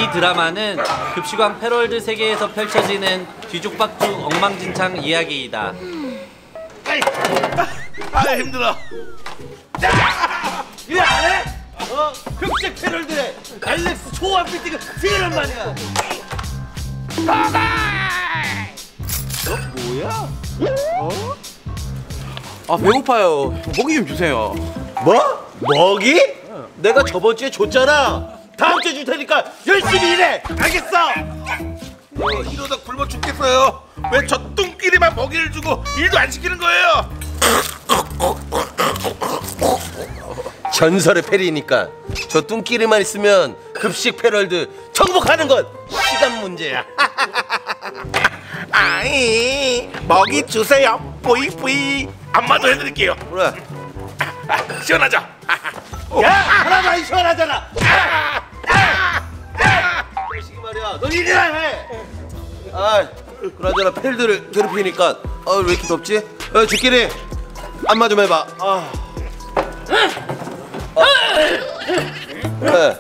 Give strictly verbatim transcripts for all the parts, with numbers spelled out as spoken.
이 드라마는 급식왕 패럴드 세계에서 펼쳐지는 뒤죽박죽 엉망진창 이야기이다. 아, 아 힘들어. 일 안 해? 어? 급식 패럴드에 알렉스 초원 빌딩은 세란 말이야. 너 뭐야? 어? 아 배고파요. 먹이 좀 주세요. 뭐? 먹이? 응. 내가 저번 주에 줬잖아. 다음 주에 줄 테니까 열심히 일해. 알겠어? 어, 이러다 굶어 죽겠어요. 왜 저 뚱끼리만 먹이를 주고 일도 안 시키는 거예요? 전설의 페리니까 저 뚱끼리만 있으면 급식 패럴드 정복하는 건 시간 문제야. 아이, 먹이 주세요. 뿌이뿌이. 안마도 해드릴게요. 그래. 아, 시원하죠? 야, 하나도 안 시원하잖아. 자식이 말이야, 넌 일이나 해. 아, 그나저나 펠드를 괴롭히니까 아, 왜 이렇게 덥지? 어, 주끼리 안마 좀 해봐. 아. 어. 그래.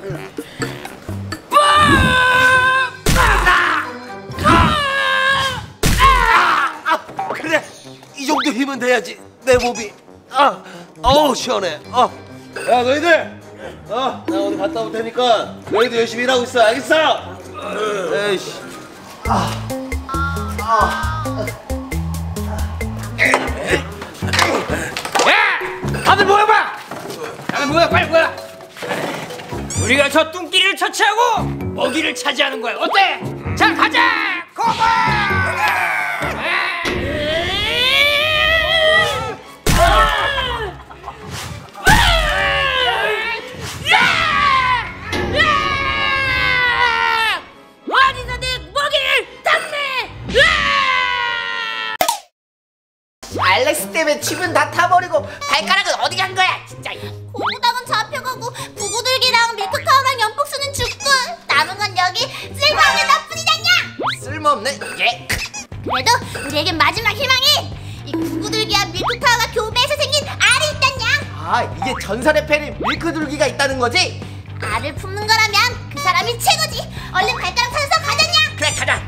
그래, 이 정도 힘은 돼야지 내 몸이. 아, 어우 시원해. 어. 야 너희들, 어, 나 오늘 갔다 올 테니까 너희들 열심히 일하고 있어. 알겠어? 에이씨. 아, 아. 야, 다들 모여봐. 다들 모여, 빨리 모여. 우리가 저 뚱끼리를 처치하고 먹이를 차지하는 거야. 어때? 자, 가자. 고고! 어디서 내 먹이를 탐내! 알렉스 때문에 집은 다 타버리고 발가락은 어디 간 거야 진짜. 고구당은 잡혀가고 부구들기랑 밀크카우랑 연폭수는 죽고 남은 건 여기 쓸모없는 너뿐이잖냐. 쓸모없는 예. 그래도 우리에겐 마지막 희망이 이 구구들기와 밀크카우가 교배해서 생긴 알이 있단냐. 아, 이게 전설의 팬인 밀크둘기가 있다는 거지? 알을 품는 거라면 그 사람이 최고지. 얼른 발가락 찾아서 가자냐. 그래, 가자.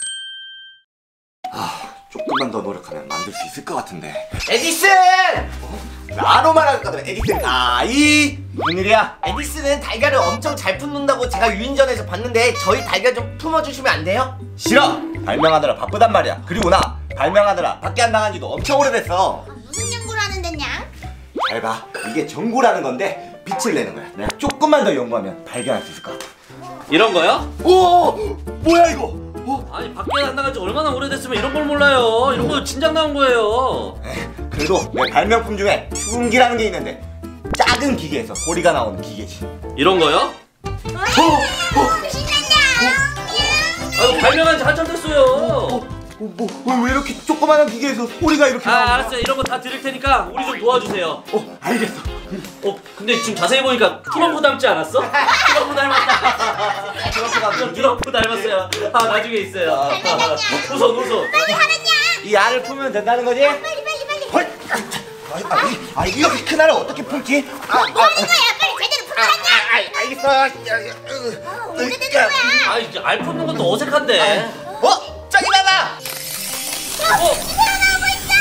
조금만 더 노력하면 만들 수 있을 것 같은데. 에디슨! 나로 말하거든. 에디슨 아이. 무슨 일이야? 에디슨은 달걀을 엄청 잘 품는다고 제가 유인전에서 봤는데 저희 달걀 좀 품어주시면 안 돼요? 싫어. 발명하느라 바쁘단 말이야. 그리고 나 발명하느라 밖에 안 나간 지도 엄청 오래됐어. 무슨 연구를 하는 데냐? 잘 봐. 이게 전구라는 건데 빛을 내는 거야. 내가 조금만 더 연구하면 발견할 수 있을 것 같아. 이런 거요? 오! 뭐야 이거? 어? 아니 밖에 안 나간 지 얼마나 오래됐으면 이런 걸 몰라요. 이런 거 진작 나온 거예요. 에이, 그래도 내 발명품 중에 흉기라는 게 있는데 작은 기계에서 소리가 나오는 기계지. 이런 거요? 어? 어? 신난다. 아유 발명한 지 한참 됐어요. 어, 뭐, 왜 이렇게 조그마한 기계에서 소리가 이렇게 아 나오는 거야? 알았어요. 이런 거 다 드릴 테니까 우리 좀 도와주세요. 어, 알겠어. 어 근데 지금 자세히 보니까 트럼프 닮지 않았어? 트럼프 닮았다. 트럼프 닮았어. 트럼프 닮았어요. 아 나중에 있어요. 우선 우선. 빨리 하라냐. 이 알을 품으면 된다는 거지? 빨리 빨리 빨리. 헐! 아, 아, 아, 아, 이렇게 큰 알을 어떻게 품지? 아, 뭐 하는 거야? 빨리 제대로 풀어라냐. 아, 아, 알겠어. 야, 야, 으, 어, 언제 되는 거야? 아 이제 알 품는 것도 어색한데. 어? 저기 봐봐! 어, 새어나오고 있다.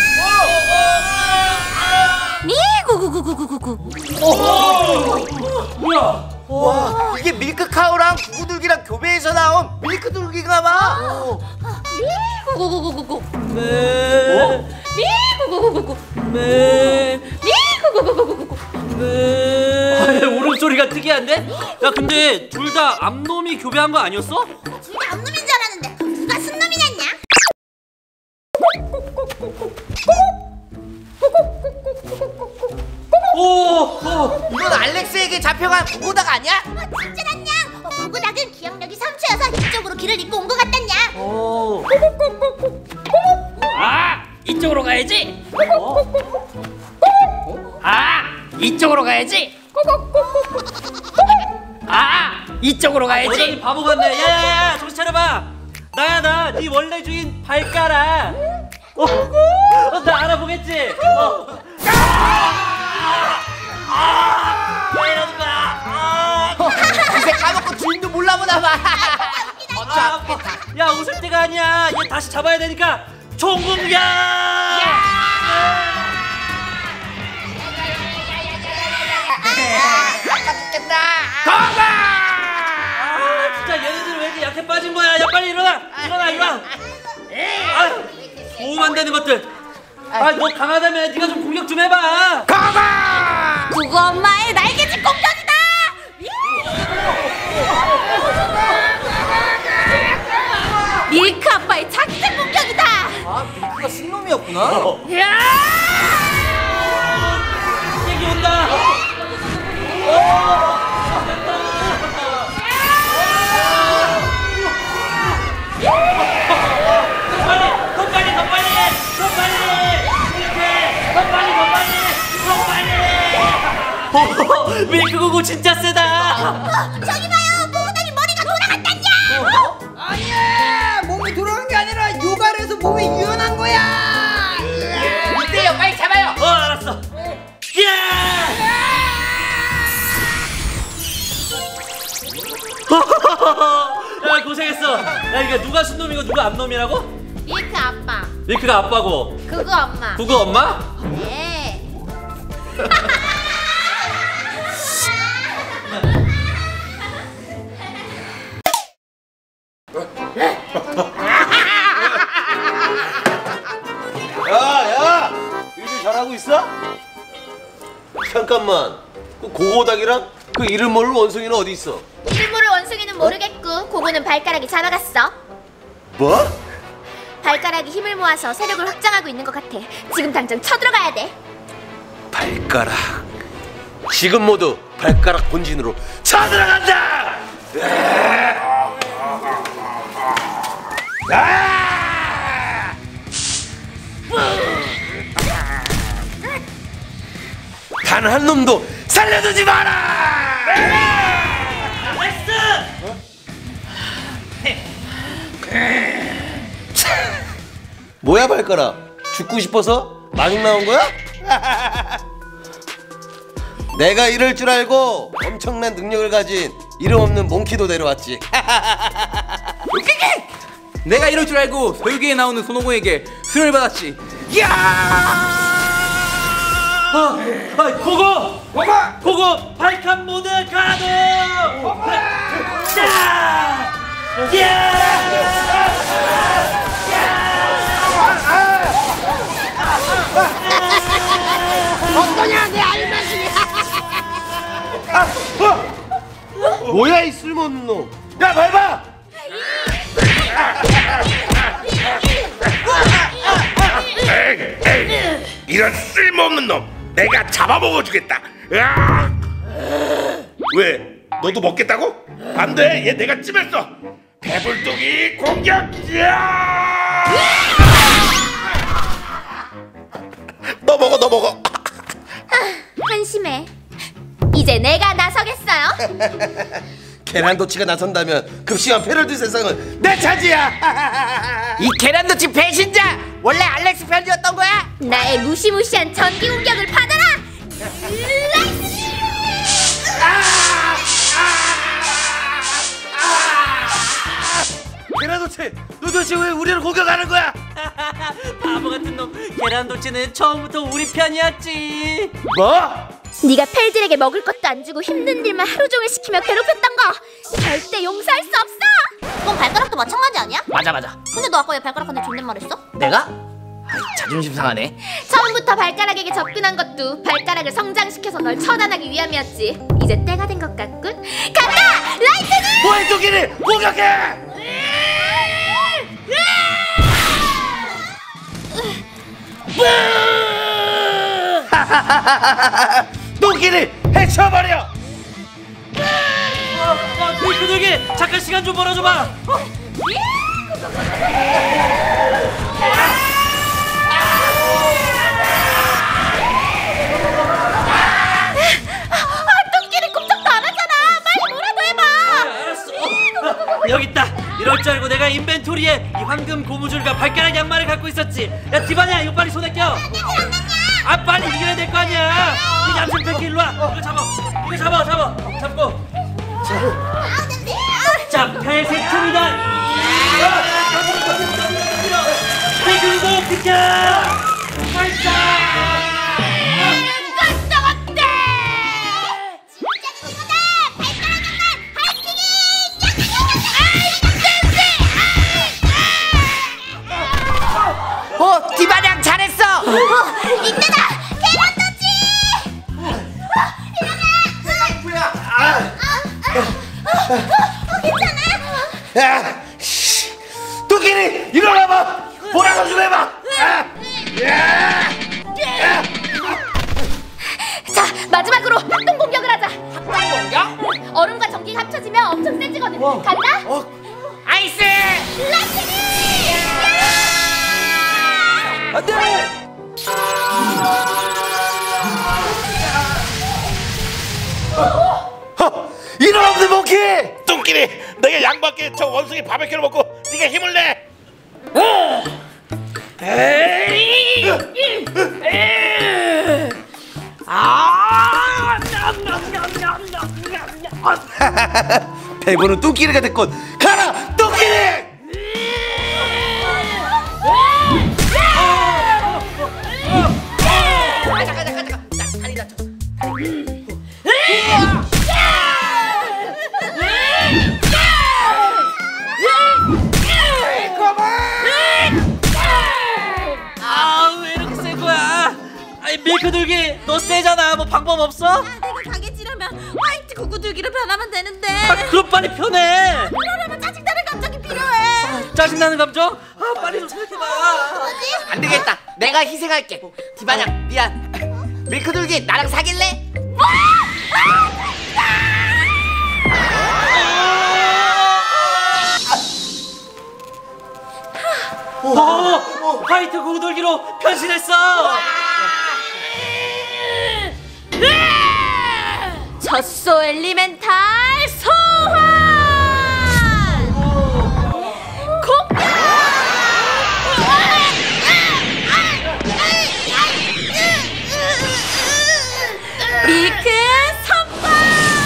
미구구구구구구구. 뭐야? 와, 이게 밀크카우랑 구구둘기랑 교배해서 나온 밀크둘기가 봐! 미구구구구구구. 네. 미구구구구구. 네. 미구구구구구구. 네. 아, 울음소리가 특이한데? 야 근데 둘 다 암놈이 교배한 거 아니었어? 둘 다 암놈인 줄 알았는데 누가 순놈이냐냐? 오, 오. 이건 알렉스에게 잡혀간 구구닭 아니야? 어, 진짜란냐? 어, 구구닭은 기억력이 삼 초여서 이쪽으로 길을 잇고 온 것 같단냐? 오. 아, 이쪽으로 가야지. 아, 이쪽으로 가야지. 아, 이쪽으로 여전히 가야지. 바보 같네. 야야야, 정신 차려봐. 나야 나, 네 원래 주인 발가락. 어, 어, 나 알아보겠지. 어. 아, 왜 이러는 거야? 아. 이제 까먹고 주인도 몰라보나 봐. 야 웃을 때가 아니야. 얘 다시 잡아야 되니까 총공격. 가가. 아 진짜 얘네들 왜 이렇게 약해 빠진 거야. 야 빨리 일어나 일어나 일어나. 아유 도움 안 되는 것들. 아 너 강하다며 네가 좀 공격 좀 해봐. 가가. 구구 엄마의 날개짓 공격이다. 밀크 아빠의 작전 공격이다. 아 밀크가 신놈이었구나. 야! 얘기 온다. 더 빨리 더 빨리 더 빨리 더 빨리 이렇게 더 빨리 더 빨리 더 빨리. 밀크 구구 진짜 세다. 저기 봐요, 모모당이 머리가 돌아갔다냐. 아니야, 몸이 돌아간 게 아니라 요가를 해서 몸이 유연한 거야. 이때요 빨리 잡아요. 어 알았어. 야 고생했어. 야 이게 누가 순놈이고 누가 암놈이라고? 밀크 아빠, 밀크가 아빠고 구구 엄마. 구구 엄마? 네. 야야 일들 잘하고 있어? 잠깐만 그 고고닥이랑 그 이름 모를 원숭이는 어디 있어? 이름 모를 원숭이는 모르겠고 고구는 발가락이 잡아갔어. 뭐? 발가락이 힘을 모아서 세력을 확장하고 있는 것 같아. 지금 당장 쳐들어가야 돼. 발가락 지금 모두 발가락 본진으로 쳐들어간다! 단 한 놈도 살려두지 마라! 뭐야 발가락? 죽고 싶어서 마중 나온 거야? 내가 이럴 줄 알고 엄청난 능력을 가진 이름 없는 몽키도 데려왔지. 내가 이럴 줄 알고 설계에 나오는 손오공에게 수련을 받았지. 야! 아, 아 고고 고고 고고 발칸 모드 가동. 자, 어떠냐 내 알맛이. 뭐야 이 쓸모없는 놈! 야 밟아! 이런 쓸모없는 놈 내가 잡아먹어주겠다. 으악! 왜? 너도 먹겠다고? 안돼, 얘 내가 찜했어. 배불뚝이 공격! 야! 너 먹어, 너 먹어. 한심해. 이제 내가 나서겠어요. 계란도치가 나선다면 급식한 패러디 세상은 내 차지야. 이 계란도치 배신자 원래 알렉스 편이었던 거야? 나의 무시무시한 전기 공격을 받아라. 계란도치, 너 도대체 왜 우리를 공격하는 거야? 바보 같은 놈. 계란도치는 처음부터 우리 편이었지. 뭐? 네가 펠들에게 먹을 것도 안 주고 힘든 일만 하루 종일 시키며 괴롭혔던 거 절대 용서할 수 없어. 그건 발가락도 마찬가지 아니야? 맞아 맞아. 근데 너 아까 왜 발가락한테 존댓말 했어? 내가? 아이, 자존심 상하네. 처음부터 발가락에게 접근한 것도 발가락을 성장시켜서 널 처단하기 위함이었지. 이제 때가 된 것 같군. 간다! 라이트닝! 뭐해 도끼리 공격해! 도끼리 해쳐버려! 어, 어, 밀크들기 잠깐 시간 좀 벌어줘봐. 어. 똥끼리 꼼짝도 안 하잖아. 빨리 뭐라도 해봐. 알았어. 어, 어, 여기 있다. 이럴 줄 알고 내가 인벤토리에 이 황금 고무줄과 발가락 양말을 갖고 있었지. 야 디바냐 이거 빨리 손에 껴. 아 빨리 이겨야 될 거 아니야. 이 얌생 뺏기 일로 와. 이거 잡아. 이거 잡아 잡아. 잡고. 자, 자, 폐 세트입니다. 비켜! 발사! 깜짝았대! 진짜 친구들! 발가락 양말 하이킹이! 어, 디바냥 잘했어. 어, 이때다! 캐럿 터치! 일어나! 뭐야? 어, 괜찮아? 야, 씨, 도끼리 일어나봐. 뭐라고 좀 해봐. 아, 야, 야. 자, 마지막으로 합동 공격을 하자. 합동 공격? 얼음과 전기가 합쳐지면 엄청 세지거든. 간다? 어, 아이스. 라키니! 안돼. 어, 일어나면 모키. 뚱끼리 내가 양밖에 저 원숭이 바베큐를 먹고 네가 힘을 내. 배부른 뚱끼리가 됐군. 가라, 뚱끼리. 가자, 가자, 가자. 나 다리 다쳤어. 아, 왜 이렇게 센 거야? 아니, 밀크들기, 너 세잖아. 뭐 방법 없어? 내가 강해지려면 화이트 구구들기로 변하면 되는데. 아, 그럼 빨리 편해. 그러려면 짜증나는 감정이 필요해. 짜증나는 감정? 아, 빨리 좀 생각해봐. 뭐지? 안 되겠다. 내가 희생할게. 디바냥 미안. 밀크돌기 나랑 사귈래? 어, 화이트 구들기로 변신했어. 젖소 엘리멘탈 소환! 공격! 밀크 선발!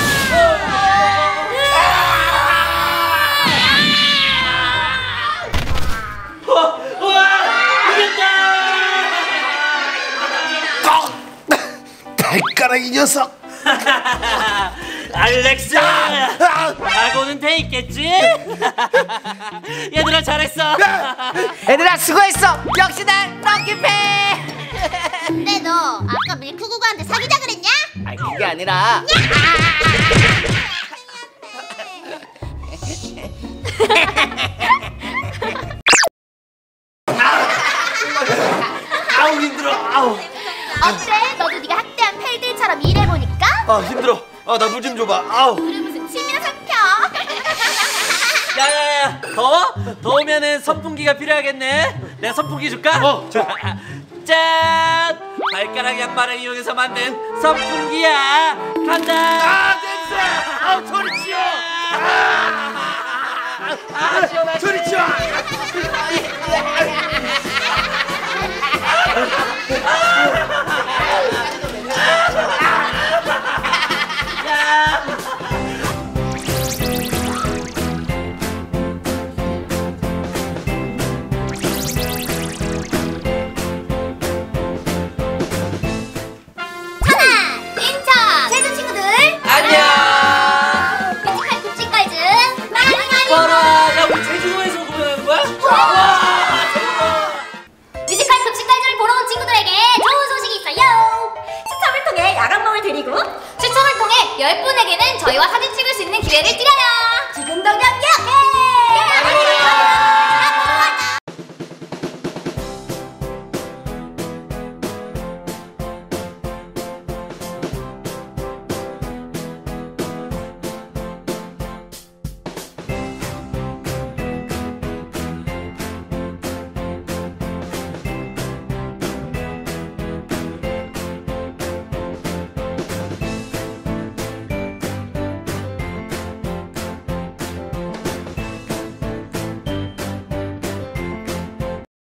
우와, 이겼다. 발가락 이 녀석. 알렉스, 각오는 돼 있겠지? 얘들아 잘했어. 얘들아 수고했어. 역시 난 럭키패. 근데 너 아까 밀크구구한테 사귀자 그랬냐? 아니 그게 아니라 아우 힘들어. 아우. 어때? 너도 네가 학대한 펠들처럼 일해보니까? 아 힘들어. 아 나 물 좀 줘봐. 아우. 우리 무슨 치면 삼켜. 야야야, 더워? 더우면은 선풍기가 필요하겠네. 내가 선풍기 줄까? 어, 줘. 짠! 발가락 양말을 이용해서 만든 선풍기야. 간다. 아 냄새. 아우 소리 치워. 아 시원해. 소리 치워. 천안, 인천, 제주 친구들 안녕. 뮤지컬 급식걸즈 많이 많이 봐라, 야 우리 제주도에서 공연하는 거야? 와, 대박. 뮤지컬 급식걸즈를 보러 온 친구들에게 좋은 소식이 있어요. 추첨을 통해 야간봉을 드리고 추첨을 통해 열 분에게는 저희와 사진 찍을 수 있는 기회를 드려요.